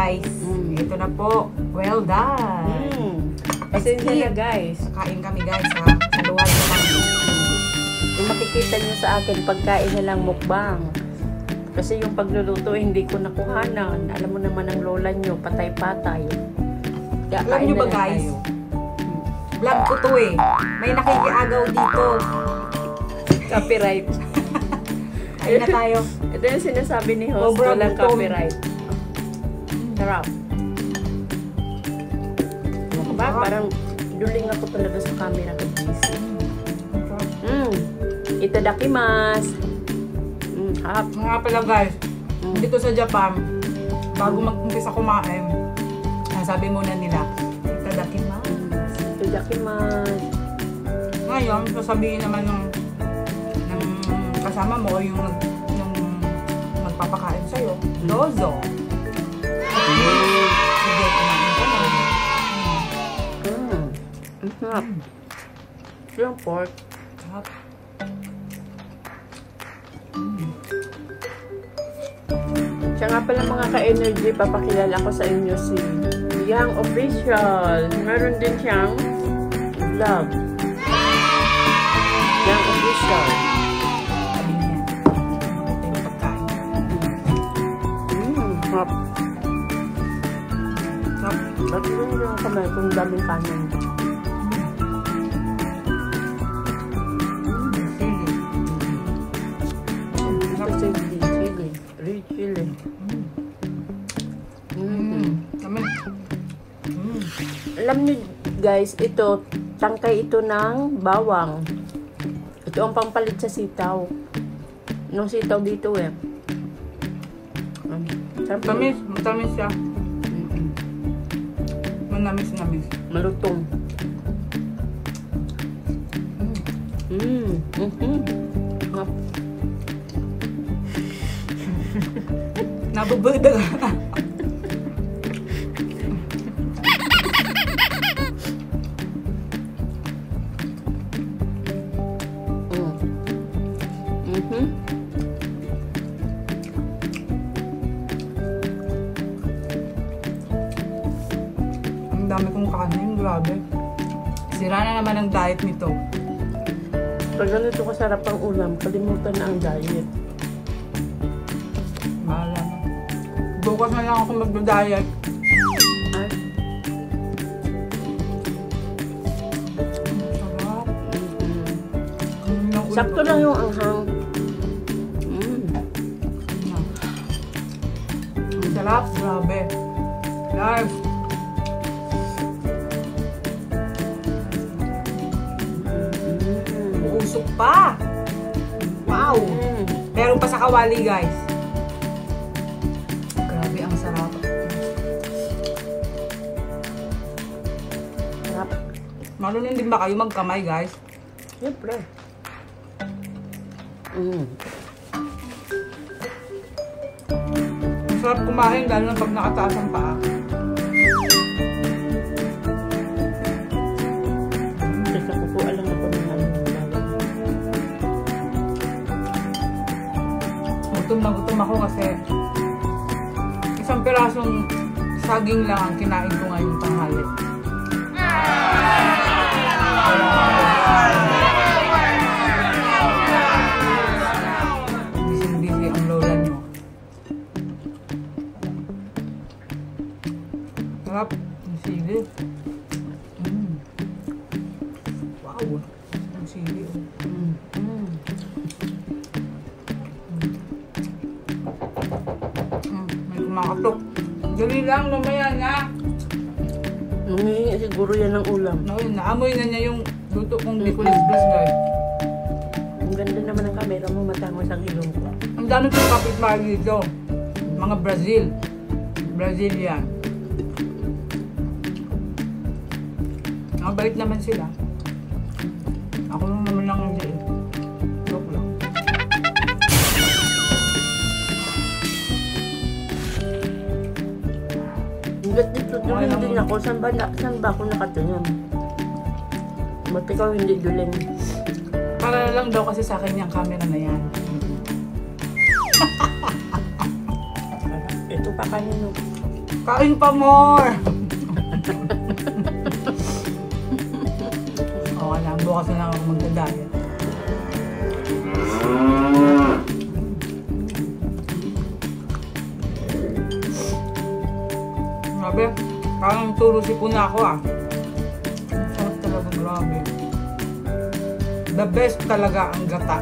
guys. Ito na po. Well done. Pasensya na guys. Kain kami guys ha. Saluhan na lang. Yung makikita nyo sa akin, pagkain na lang mukbang. Kasi yung pagluluto, hindi ko nakuhanan. Alam mo naman ang lola nyo, patay-patay. Alam nyo ba guys? Vlog ko to eh. May nakikiagaw dito. Copyright. Kain na tayo. Ito yung sinasabi ni host, walang copyright. Sarap. Diba? Parang duling ako talaga sa camera ko, guys. Itadakimasu. Harap. Nga pala guys, dito sa Japan, bago mag-umpisa kumain, sabi muna nila, itadakimasu. Itadakimasu. Ngayon, sasabihin naman ng kasama mo, yung magpapakain sa'yo, dozo. Sige, kumain ka na. Ang sarap. Yung pork. Sarap. Siya nga pala mga ka-energy, papakilala ko sa inyo si Yang Official. Meron din siyang vlog. Yang Official. Sabi niya, ito yung pagkain. Sarap. Sarap. Ba't yun yung kamay kung daming kanin? Chili. Alam niyo guys, ito tangkay ito ng bawang. Ito ang pampalit sa sitaw. Nung sitaw dito eh. Matamis, matamis siya. Manamis-namis. Malutong. Nabubuda ka. Ang dami kong kanin, grabe. Sira na naman ang diet nito. Pag ganito kasarap ang ulam, kalimutan na ang diet. Bahala na. Bukas na lang ako mag-diet. Ay. Sarap. Sakto lang yung anghang. Ang sarap, grabe. Guys. Uusok pa. Wow. Meron pa sa kawali, guys. Grabe, ang sarap. Sarap. Marunong din ba kayo magkamay, guys? Siyempre. Ang sarap kumain, lalo na pag nakataas ang paa. Kasi kukuha lang ako ng Gutom na gutom ako kasi isang pirasong saging lang ang kinain ko ngayong tanghali. Busy-busy ang lola nyo. Sarap. Ang sili. Wow. Ang sili. May kumakatok. Dali lang, mamaya na. Humingi siguro yan ng ulam. No, naamoy na niya yung luto kong Nicolas Blas, guys. Ang ganda naman ang camera mo, matangos ang ilong ko. Ang dami kong kapitbahay dito. Mga Brazil. Brazilian. Nakabait naman sila. Ako lang naman lang hindi. Joke lang. Hanggat dito duling din ako, saan ba ako nakatingin? Ba't ikaw hindi duling? Para lang daw kasi sa akin yung camera na yan. Ito pa kanino. Kain pa more! Okay lang, bukas na lang ako magda-diet. Grabe, parang tulusipon na ako ah. Sarap talaga, grabe. The best talaga ang gata.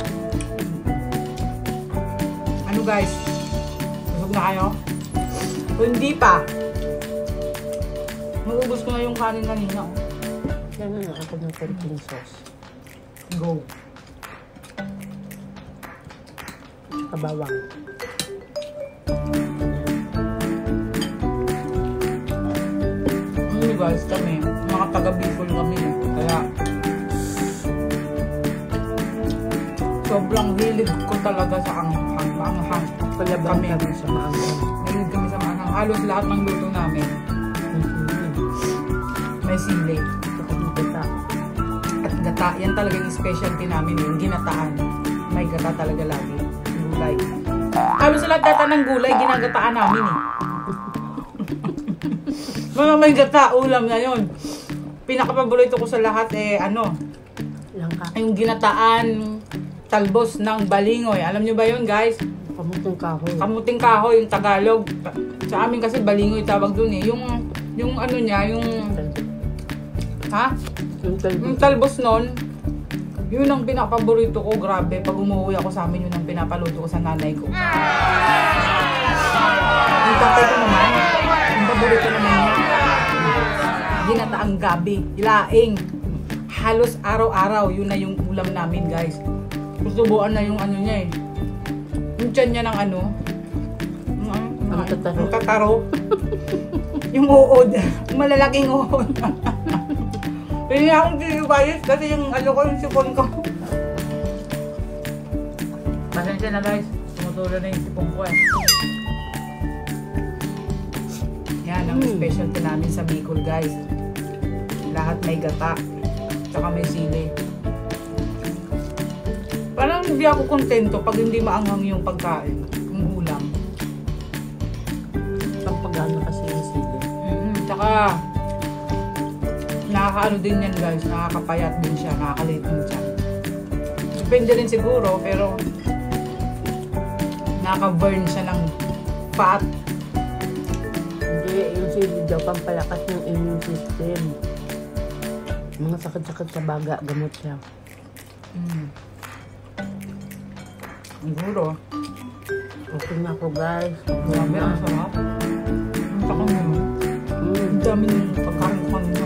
Ano guys? Busog na kayo? Kung hindi pa, maubos ko na yung kanin kanina. Yan na ako ng konting sauce. Go. Kabawang. Guys, kami, mga taga-Bicol kami. Kaya, sobrang hilig ko talaga sa anghang. Palaban kami sa maanghang. Hilig kami sa maanghang. Halos lahat ng luto namin. May sili. At gata. Yan talaga yung specialty namin. Yung ginataan. May gata talaga lagi. Gulay. Halos lahat gata ng gulay, ginagataan namin eh. Mga may gata, ulam na yun. Pinakapaborito ko sa lahat Langka. yung ginataan talbos ng balingoy. Alam nyo ba yun guys? Kamuting kahoy. Kamuting kahoy, yung Tagalog. Sa amin kasi balingoy tawag dun eh. Yung ano niya, yung... Ha? Yung talbos nun, yun ang pinakapaborito ko. Grabe, pag umuwi ako sa amin, yun ang pinapaluto ko sa nanay ko. Yung tatay ko naman, yung paborito naman yun. Ginataang gabi, ilaing. Halos araw-araw, yun na yung ulam namin guys. Susubuan na yung ano niya eh. Yung tiyan niya ng ano. Yung tataro. Yung uod. Yung malalaking uod. Hindi akong tinibayos kasi yung ano ko, yung sipon ko. Pasensya na guys. Tumutulo na yung sipon ko eh. Yan ang specialty namin sa Bicol guys. Lahat may gata. Tsaka may sili. Parang hindi ako kontento pag hindi maanghang yung pagkain. Yung ulam. Pagpagano kasi yung sili. Tsaka nakakaano din yan guys. Nakakapayat din siya. Nakakalit din siya. Depende rin siguro pero nakaka-burn siya ng fat. Hindi, yung sili daw pampalakas ng immune system. Mga sakit-sakit sa baga, gamot siya. Siguro. Okay na ako guys. Grabe, ang sarap. Ang takang yun. Ang dami ng pagkain ko kanina.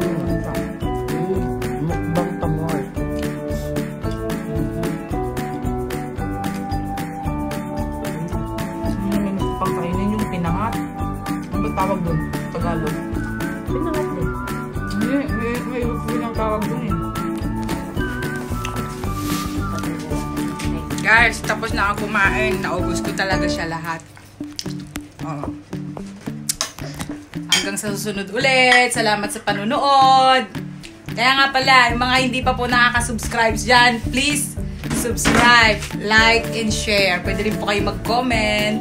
Mukbang pa more. Yung pangkainin yung pinangat. Ano ba tawag doon? Tagalog. Pinangat din. May iba ang tawag doon eh. Guys, tapos na ako kumain. Naubos ko talaga siya lahat. Oh. Hanggang sa susunod ulit. Salamat sa panunood. Kaya nga pala, yung mga hindi pa po nakaka-subscribe dyan, please subscribe, like, and share. Pwede rin po kayo mag-comment.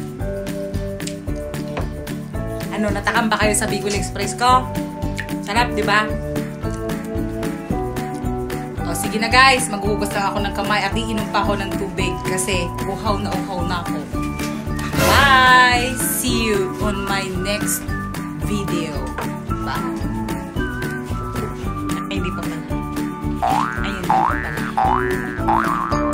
Ano, natakam ba kayo sa Bicol Express ko? Sarap, di ba? O, sige na guys, maghuhugas lang ako ng kamay at iinom pa ako ng tubig kasi uhaw na ako. Bye! See you on my next video. Bye! Ay, hindi pa pala. Ayun, hindi pa pala.